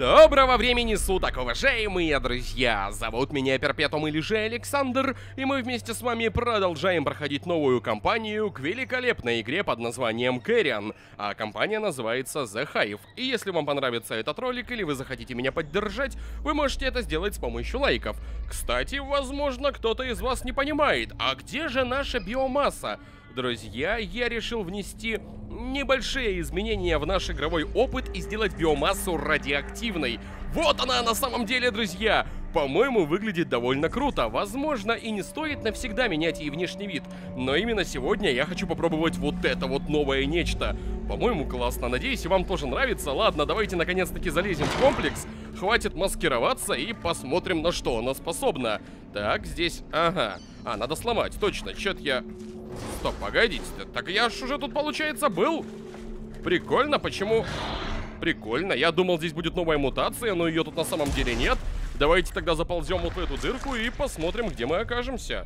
Доброго времени суток, уважаемые друзья! Зовут меня Перпетум или же Александр, и мы вместе с вами продолжаем проходить новую кампанию к великолепной игре под названием Carrion, а компания называется The Hive. И если вам понравится этот ролик или вы захотите меня поддержать, вы можете это сделать с помощью лайков. Кстати, возможно, кто-то из вас не понимает, а где же наша биомасса? Друзья, я решил внести небольшие изменения в наш игровой опыт и сделать биомассу радиоактивной. Вот она на самом деле, друзья! По-моему, выглядит довольно круто. Возможно, и не стоит навсегда менять ей внешний вид. Но именно сегодня я хочу попробовать вот это вот новое нечто. По-моему, классно. Надеюсь, и вам тоже нравится. Ладно, давайте наконец-таки залезем в комплекс. Хватит маскироваться и посмотрим, на что она способна. Так, здесь... Ага. Надо сломать. Точно. Чё-то я... Стоп, погодите. Так я ж уже тут, получается, был. Прикольно. Почему... Прикольно. Я думал, здесь будет новая мутация, но ее тут на самом деле нет. Давайте тогда заползем вот в эту дырку и посмотрим, где мы окажемся.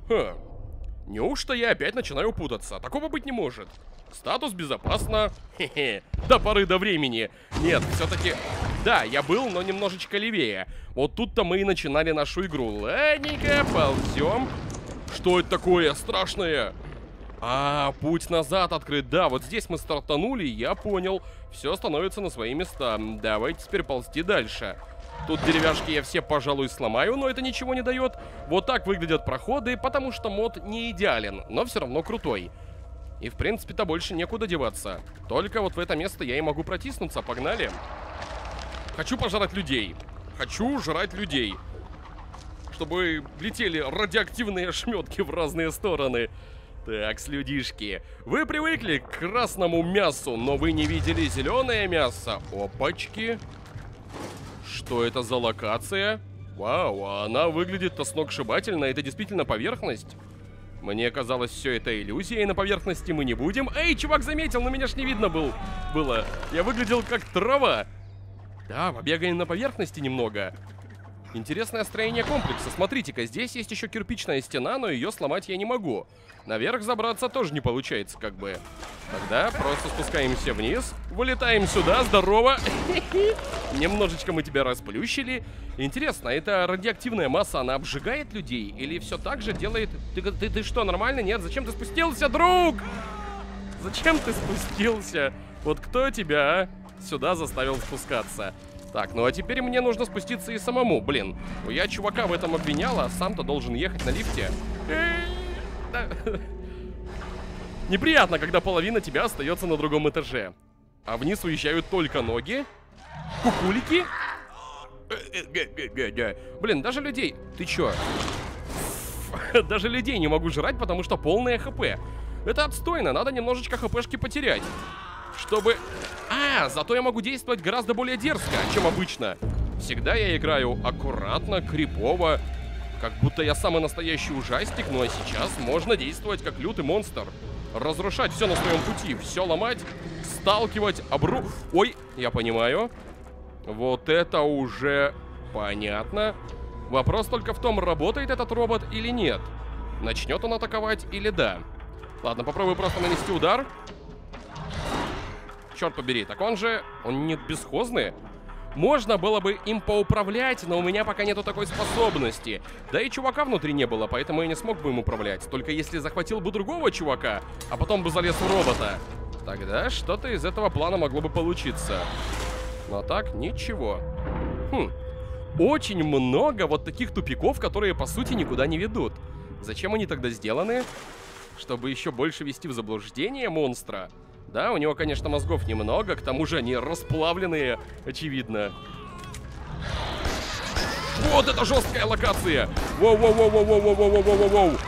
Неужто я опять начинаю путаться? Такого быть не может. Статус безопасно. Хе-хе. До поры до времени. Нет, все-таки... Да, я был, но немножечко левее. Вот тут-то мы и начинали нашу игру. Ладненько, ползем. Что это такое страшное? Путь назад открыт. Да, вот здесь мы стартанули, я понял. Все становится на свои места. Давайте теперь ползти дальше. Тут деревяшки я все, пожалуй, сломаю, но это ничего не дает. Вот так выглядят проходы, потому что мод не идеален, но все равно крутой. И, в принципе-то, больше некуда деваться. Только вот в это место я и могу протиснуться. Погнали. Хочу пожрать людей. Хочу жрать людей. Чтобы летели радиоактивные ошметки в разные стороны. Так, людишки, вы привыкли к красному мясу, но вы не видели зеленое мясо. Опачки. Что это за локация? Вау, она выглядит-то сногсшибательно. Это действительно поверхность? Мне казалось, все это иллюзия, и на поверхности мы не будем. Эй, чувак заметил, но меня ж не видно было. Я выглядел как трава. Да, побегаем на поверхности немного. Интересное строение комплекса. Смотрите-ка, здесь есть еще кирпичная стена, но ее сломать я не могу. Наверх забраться тоже не получается, как бы. Тогда просто спускаемся вниз, вылетаем сюда, здорово. Немножечко мы тебя расплющили. Интересно, эта радиоактивная масса, она обжигает людей? Или все так же делает... Ты что, нормально? Нет? Зачем ты спустился, друг? Зачем ты спустился? Вот кто тебя сюда заставил спускаться? Так, ну а теперь мне нужно спуститься и самому. Блин, я чувака в этом обвинял, а сам-то должен ехать на лифте. Неприятно, когда половина тебя остается на другом этаже. А вниз уезжают только ноги. Кукулики. Блин, даже людей... Ты чё? Даже людей не могу жрать, потому что полное хп. Это отстойно, надо немножечко хпшки потерять. Чтобы... зато я могу действовать гораздо более дерзко, чем обычно. Всегда я играю аккуратно, крипово, как будто я самый настоящий ужастик. Ну а сейчас можно действовать как лютый монстр. Разрушать все на своем пути, все ломать, сталкивать, Ой, я понимаю. Вот это уже понятно. Вопрос только в том, работает этот робот или нет. Начнет он атаковать или да. Ладно, попробую просто нанести удар. Черт побери, так он не бесхозный? Можно было бы им поуправлять, но у меня пока нету такой способности. Да и чувака внутри не было, поэтому я не смог бы им управлять. Только если захватил бы другого чувака, а потом бы залез в робота, тогда что-то из этого плана могло бы получиться. Но так, ничего. Очень много вот таких тупиков, которые по сути никуда не ведут. Зачем они тогда сделаны? Чтобы еще больше ввести в заблуждение монстра? Да, у него, конечно, мозгов немного, к тому же они расплавленные, очевидно. Вот это жесткая локация! Воу-воу-воу-воу-воу-воу-воу-воу-воу-воу!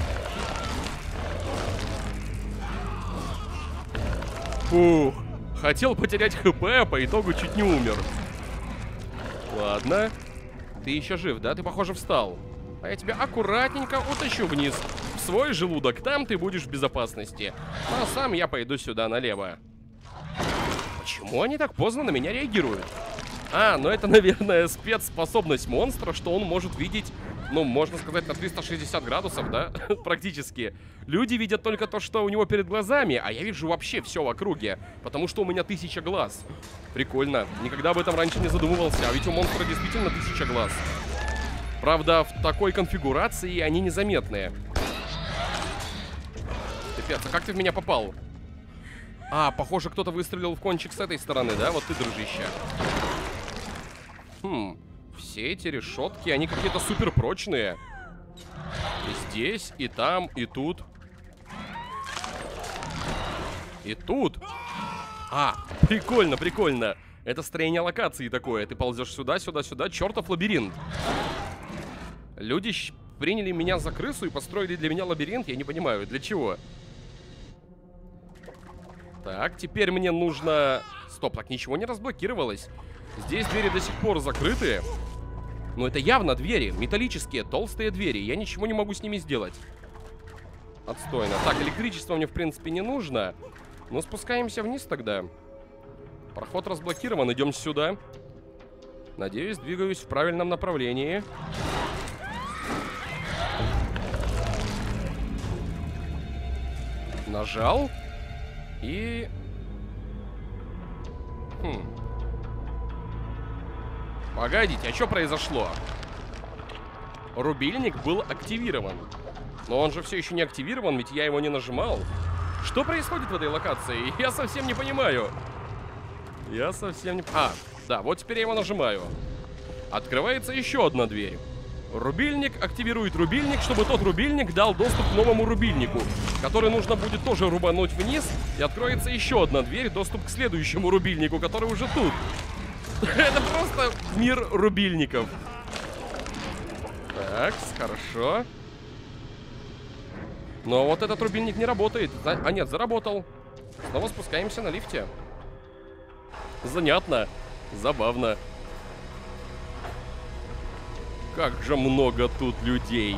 Фух, хотел потерять хп, а по итогу чуть не умер. Ладно. Ты еще жив, да? Ты, похоже, встал. А я тебя аккуратненько утащу вниз. В свой желудок, там ты будешь в безопасности. А сам я пойду сюда налево. Почему они так поздно на меня реагируют? Ну это, наверное, спецспособность монстра, что он может видеть ну, можно сказать, на 360 градусов, да, практически. Люди видят только то, что у него перед глазами, а я вижу вообще все в округе, потому что у меня 1000 глаз. Прикольно. Никогда об этом раньше не задумывался, а ведь у монстра действительно 1000 глаз. Правда, в такой конфигурации они незаметные. Пипец, а как ты в меня попал? А, похоже, кто-то выстрелил в кончик с этой стороны, да? Вот ты, дружище. Все эти решетки, они какие-то супер прочные. И здесь, и там, и тут. И тут. А, прикольно, прикольно. Это строение локации такое. Ты ползешь сюда, сюда, сюда. Чертов лабиринт. Люди приняли меня за крысу и построили для меня лабиринт. Я не понимаю, для чего. Так, теперь мне нужно... Стоп, так ничего не разблокировалось. Здесь двери до сих пор закрыты. Но это явно двери. Металлические, толстые двери. Я ничего не могу с ними сделать. Отстойно. Так, электричество мне, в принципе, не нужно. Но спускаемся вниз тогда. Проход разблокирован. Идем сюда. Надеюсь, двигаюсь в правильном направлении. Нажал. И... Погодите, а что произошло? Рубильник был активирован. Но он же все еще не активирован, ведь я его не нажимал. Что происходит в этой локации? Я совсем не понимаю. Я совсем не... А, да, вот теперь я его нажимаю. Открывается еще одна дверь. Рубильник активирует рубильник, чтобы тот рубильник дал доступ к новому рубильнику, который нужно будет тоже рубануть вниз. И откроется еще одна дверь, доступ к следующему рубильнику, который уже тут. Это просто мир рубильников. Так, хорошо. Но вот этот рубильник не работает. А нет, заработал. Снова спускаемся на лифте. Занятно. Забавно. Как же много тут людей.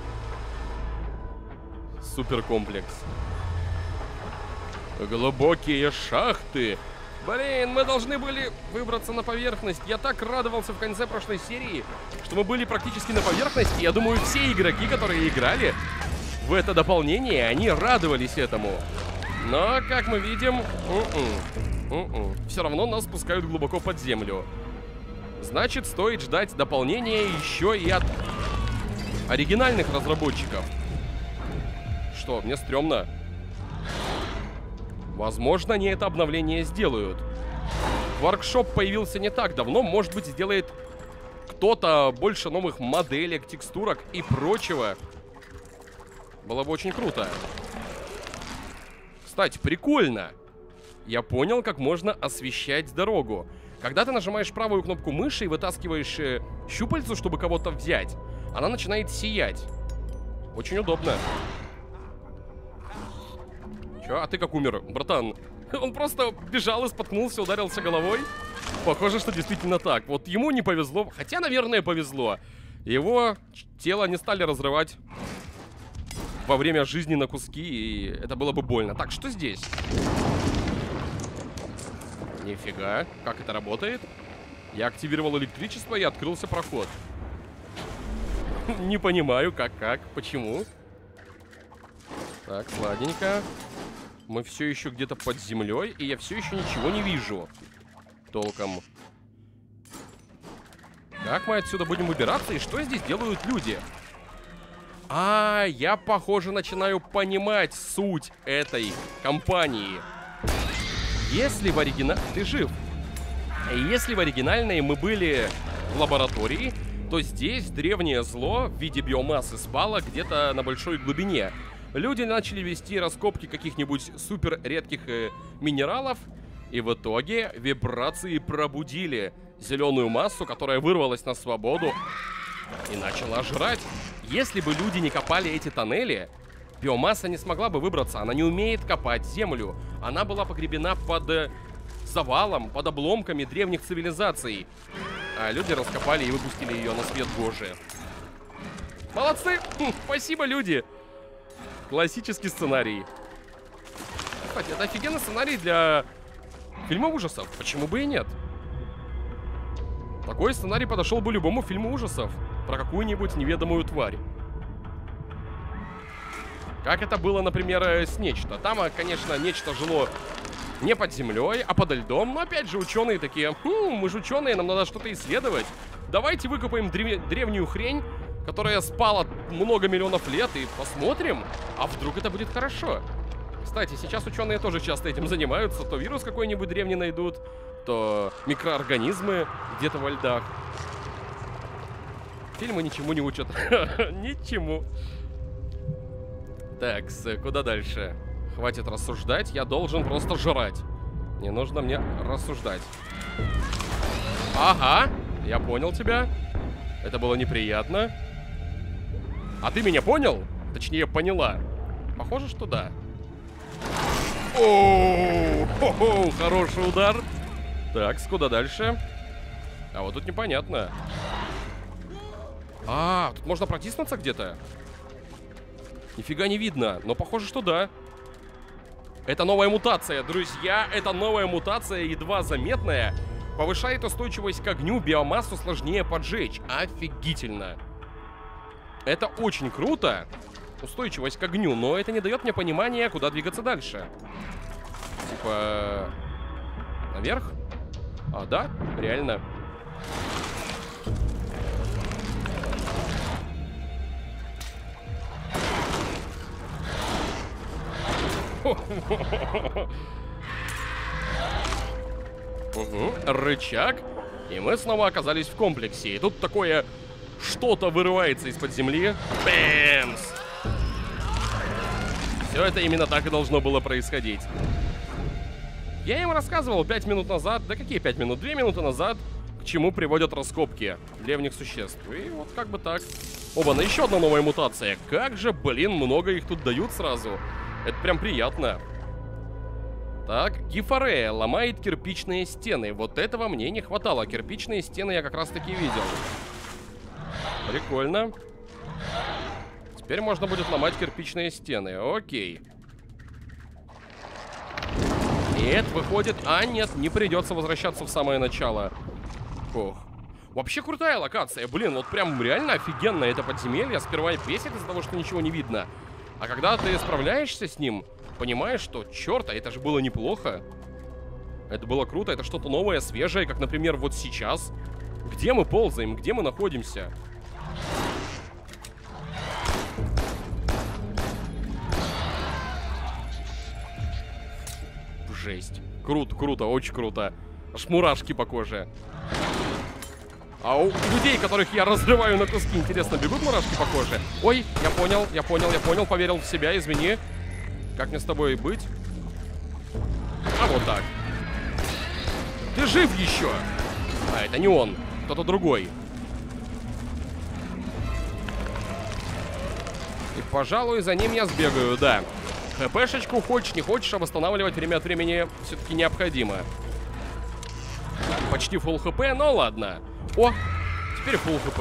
Суперкомплекс. Глубокие шахты. Блин, мы должны были выбраться на поверхность. Я так радовался в конце прошлой серии, что мы были практически на поверхности. Я думаю, все игроки, которые играли в это дополнение, они радовались этому. Но, как мы видим, все равно нас спускают глубоко под землю. Значит, стоит ждать дополнения еще и от оригинальных разработчиков. Что, мне стрёмно. Возможно, они это обновление сделают. Workshop появился не так давно. Может быть, сделает кто-то больше новых моделек, текстурок и прочего. Было бы очень круто. Кстати, прикольно. Я понял, как можно освещать дорогу. Когда ты нажимаешь правую кнопку мыши и вытаскиваешь щупальцу, чтобы кого-то взять, она начинает сиять. Очень удобно. Чё? А ты как умер, братан? Он просто бежал и споткнулся, ударился головой. Похоже, что действительно так. Вот ему не повезло. Хотя, наверное, повезло. Его тело не стали разрывать во время жизни на куски, и это было бы больно. Так, что здесь? Нифига. Как это работает? Я активировал электричество, и открылся проход. Не понимаю, как, почему. Так, сладенько. Мы все еще где-то под землей, и я все еще ничего не вижу. Толком. Как мы отсюда будем выбираться, и что здесь делают люди? А, я, похоже, начинаю понимать суть этой компании. Если в оригинале... Ты жив? Если в оригинальной мы были в лаборатории, то здесь древнее зло в виде биомассы спало где-то на большой глубине. Люди начали вести раскопки каких-нибудь супер редких минералов, и в итоге вибрации пробудили зеленую массу, которая вырвалась на свободу и начала жрать. Если бы люди не копали эти тоннели, биомасса не смогла бы выбраться. Она не умеет копать землю. Она была погребена под завалом, под обломками древних цивилизаций. А люди раскопали и выпустили ее на свет Божий. Молодцы! Спасибо, люди! Классический сценарий. Кстати, это офигенный сценарий для фильма ужасов. Почему бы и нет? Такой сценарий подошел бы любому фильму ужасов про какую-нибудь неведомую тварь. Как это было, например, с Нечто. Там, конечно, Нечто жило не под землей, а подо льдом. Но опять же, ученые такие: мы же ученые, нам надо что-то исследовать. Давайте выкопаем древнюю хрень, которая спала много миллионов лет, и посмотрим, а вдруг это будет хорошо. Кстати, сейчас ученые тоже часто этим занимаются. То вирус какой-нибудь древний найдут, то микроорганизмы где-то во льдах. Фильмы ничему не учат. Ничему. Так, куда дальше? Хватит рассуждать, я должен просто жрать. Не нужно мне рассуждать. Ага, я понял тебя. Это было неприятно. А ты меня понял? Точнее, поняла. Похоже, что да. О, хороший удар. Так, куда дальше? А вот тут непонятно. Тут можно протиснуться где-то? Нифига не видно, но похоже, что да. Это новая мутация, друзья. Это новая мутация, едва заметная. Повышает устойчивость к огню, биомассу сложнее поджечь. Офигительно. Это очень круто. Устойчивость к огню, но это не дает мне понимания, куда двигаться дальше. Типа... наверх? А, да, реально. Рычаг. И мы снова оказались в комплексе. И тут такое что-то вырывается из-под земли. Бэмс! Все это именно так и должно было происходить. Я им рассказывал 5 минут назад. Да какие 5 минут? 2 минуты назад. К чему приводят раскопки древних существ. И вот как бы так. Оба, еще одна новая мутация. Как же, блин, много их тут дают сразу. Это прям приятно. Так, Гифорея ломает кирпичные стены. Вот этого мне не хватало. Кирпичные стены я как раз таки видел. Прикольно. Теперь можно будет ломать кирпичные стены. Окей. Нет, выходит... А, нет, не придется возвращаться в самое начало. Ох. Вообще крутая локация. Блин, вот прям реально офигенно это подземелье. Сперва бесит из-за того, что ничего не видно. А когда ты справляешься с ним, понимаешь, что, черт, а это же было неплохо. Это было круто, это что-то новое, свежее, как, например, вот сейчас. Где мы ползаем, где мы находимся? Жесть. Круто, круто, очень круто. Аж мурашки по коже. А у людей, которых я разрываю на куски, интересно, бегут мурашки по коже? Ой, я понял, поверил в себя, извини. Как мне с тобой быть? А вот так. Ты жив еще? А, это не он, кто-то другой. И, пожалуй, за ним я сбегаю, да. ХПшечку хочешь, не хочешь, а восстанавливать время от времени все-таки необходимо. Почти фулл хп, но ладно. О, теперь фулл хп.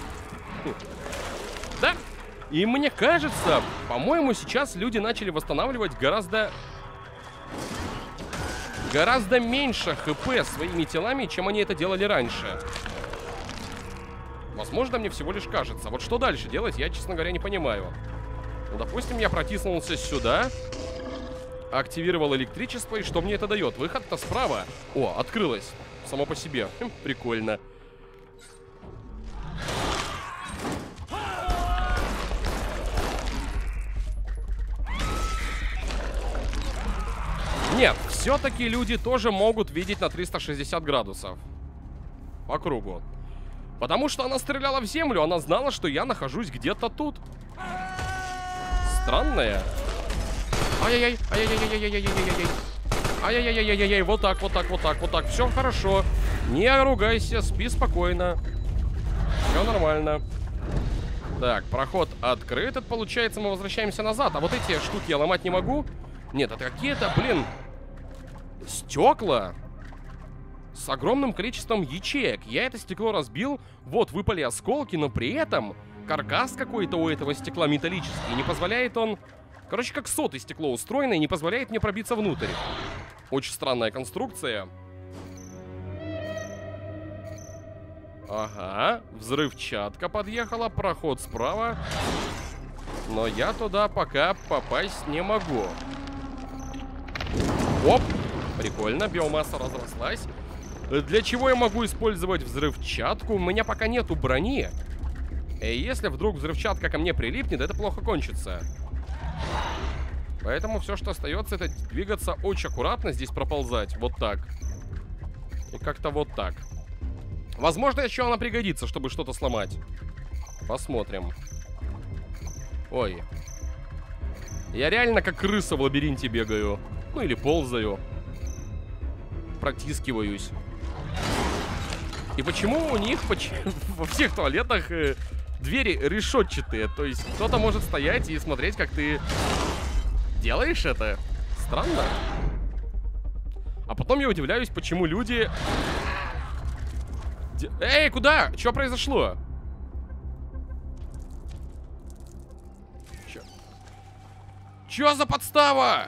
Да. И мне кажется, по-моему, сейчас люди начали восстанавливать гораздо меньше хп своими телами, чем они это делали раньше. Возможно, мне всего лишь кажется. Вот что дальше делать, я, честно говоря, не понимаю. Ну, допустим, я протиснулся сюда, активировал электричество, и что мне это дает? Выход-то справа. О, открылось. Само по себе. Прикольно. Нет, все-таки люди тоже могут видеть на 360 градусов. По кругу. Потому что она стреляла в землю, она знала, что я нахожусь где-то тут. Странная. Ай-яй-яй, ай-яй-яй-яй-яй-яй-яй-яй. Ай-яй-яй-яй-яй-яй, вот так, вот так, вот так, вот так. Все хорошо. Не ругайся, спи спокойно. Все нормально. Так, проход открыт. Это получается, мы возвращаемся назад. А вот эти штуки я ломать не могу. Нет, это какие-то, блин, стекла с огромным количеством ячеек. Я это стекло разбил. Вот, выпали осколки, но при этом каркас какой-то у этого стекла металлический. Не позволяет он... Короче, как соты стекло устроено и не позволяет мне пробиться внутрь. Очень странная конструкция. Ага, взрывчатка подъехала, проход справа. Но я туда пока попасть не могу. Оп, прикольно, биомасса разрослась. Для чего я могу использовать взрывчатку? У меня пока нету брони. И если вдруг взрывчатка ко мне прилипнет, это плохо кончится. Поэтому все, что остается, это двигаться очень аккуратно, здесь проползать. Вот так. И как-то вот так. Возможно, еще она пригодится, чтобы что-то сломать. Посмотрим. Ой. Я реально как крыса в лабиринте бегаю. Ну или ползаю. Протискиваюсь. И почему у них во всех туалетах двери решетчатые? То есть кто-то может стоять и смотреть, как ты делаешь это. Странно. А потом я удивляюсь, почему люди... Эй, куда? Что произошло? Чё за подстава?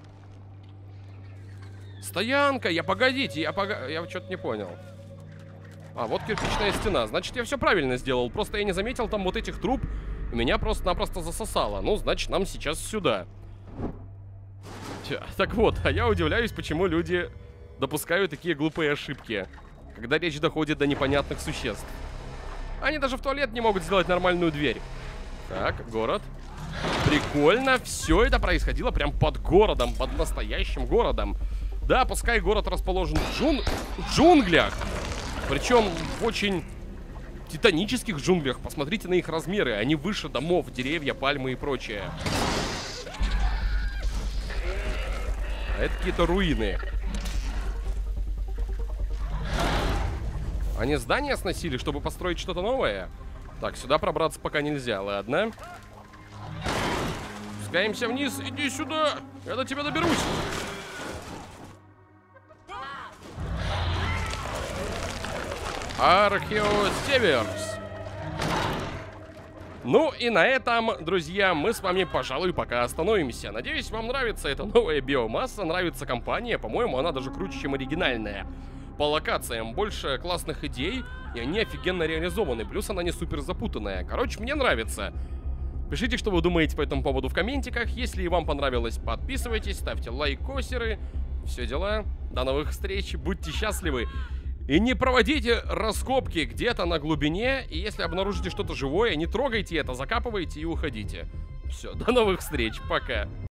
Стоянка, погодите, я что-то не понял. А, вот кирпичная стена. Значит, я все правильно сделал. Просто я не заметил там вот этих труб. Меня просто-напросто засосало. Ну, значит, нам сейчас сюда. Так вот, а я удивляюсь, почему люди допускают такие глупые ошибки, когда речь доходит до непонятных существ. Они даже в туалет не могут сделать нормальную дверь. Так, город. Прикольно. Все это происходило прям под городом, под настоящим городом. Да, пускай город расположен в джунглях. Причем в очень титанических джунглях. Посмотрите на их размеры. Они выше домов, деревья, пальмы и прочее. А это какие-то руины. Они здания сносили, чтобы построить что-то новое? Так, сюда пробраться пока нельзя, ладно. Спускаемся вниз, иди сюда. Я до тебя доберусь. Археосеверс. Ну и на этом, друзья, мы с вами, пожалуй, пока остановимся. Надеюсь, вам нравится эта новая биомасса, нравится компания. По-моему, она даже круче, чем оригинальная. По локациям больше классных идей, и они офигенно реализованы. Плюс она не супер запутанная. Короче, мне нравится. Пишите, что вы думаете по этому поводу в комментиках. Если вам понравилось, подписывайтесь, ставьте лайкосеры. Все дела. До новых встреч, будьте счастливы. И не проводите раскопки где-то на глубине. И если обнаружите что-то живое, не трогайте это, закапывайте и уходите. Все, до новых встреч, пока.